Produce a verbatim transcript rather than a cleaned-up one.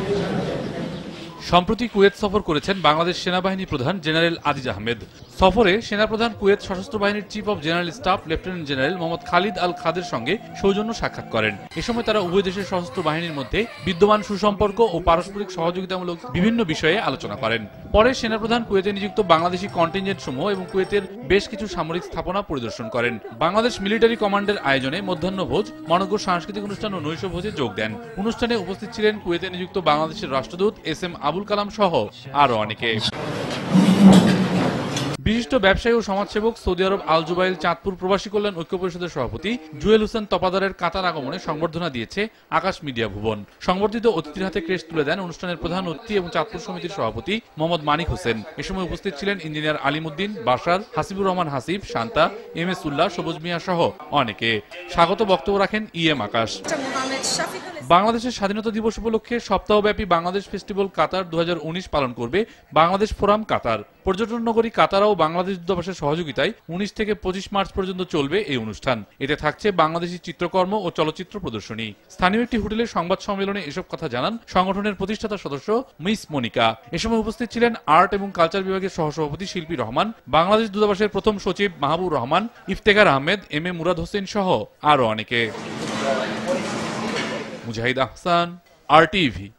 সম্প্রতি কুয়েত সফর করেছেন বাংলাদেশ সেনাবাহিনী প্রধান জেনারেল আজিজ আহমেদ। সফরে সেনাপ্রধান কুয়েত সশস্ত্র বাহিনীর chief of general staff lieutenant general Mohammad Khalid Al Khader সঙ্গে সৌজন্য সাক্ষাৎ করেন। এ সময় তারা উভয় দেশের সশস্ত্র বাহিনীর মধ্যে বিদ্যমান সুসম্পর্ক ও পারস্পরিক সহযোগিতামূলক বিভিন্ন বিষয়ে আলোচনা করেন। পরে সেনাপ্রধান কুয়েতে নিযুক্ত বাংলাদেশি কন্টিনজেন্ট সমূহ এবং কুয়েতের বেশ কিছু সামরিক স্থাপনা পরিদর্শন করেন। বাংলাদেশ মিলিটারি কমান্ডের আয়োজনে মধ্যাহ্নভোজ, মনোজ্ঞ সাংস্কৃতিক অনুষ্ঠান ও নৈশভোজে যোগ দেন। অনুষ্ঠানে উপস্থিত ছিলেন কুয়েতে নিযুক্ত বাংলাদেশের রাষ্ট্রদূত এস এম আবুল কালাম সহ আরো অনেকে। বিশিষ্ট ব্যবসায়ী ও সমাজসেবক Saudi Arab Al Jubail Chandpur প্রবাসী কল্যাণ ঐক্য পরিষদের সভাপতি জুয়েল হোসেন তপাদারের কাতার আগমনে সংবর্ধনা দিয়েছে আকাশ মিডিয়া ভুবন। সংবর্ধিত অতিথির হাতে ক্রেস্ট তুলে দেন অনুষ্ঠানের প্রধান অতিথি এবং চাঁদপুর সমিতির সভাপতি মোহাম্মদ মানিক হোসেন। এ সময় উপস্থিত ছিলেন engineer Alimuddin, Bashar, Hasibur Rahman Hasib, Shanta, M S Ullah, Sabuj Mia সহ অনেকে। স্বাগত বক্তব্য রাখেন ই এম আকাশ। বাংলাদেশের স্বাধীনতা দিবস উপলক্ষে সপ্তাহব্যাপী বাংলাদেশ ফেস্টিভ্যাল কাতার দু হাজার উনিশ পালন করবে বাংলাদেশ ফোরাম কাতার। পর্যটন নগরী কাতার ও বাংলাদেশ দূতাবাসের সহযোগিতায় উনিশ থেকে পঁচিশ মার্চ পর্যন্ত চলবে এই অনুষ্ঠান। এতে থাকছে বাংলাদেশি চিত্রকর্ম ও চলচ্চিত্র প্রদর্শনী। স্থানীয় একটি হোটেলের সংবাদ সম্মেলনে এসব কথা জানান সংগঠনের প্রতিষ্ঠাতা সদস্য মিস মনিকা। এ সময় উপস্থিত ছিলেন আর্ট এবং কালচার বিভাগের সহসভাপতি শিল্পী রহমান, বাংলাদেশ দূতাবাসের প্রথম সচিব মাহবুব রহমান, ইফতেখার আহমেদ, এম এ মুরাদ হোসেন সহ আরো অনেকে। Mujahid Ahsan, R TV.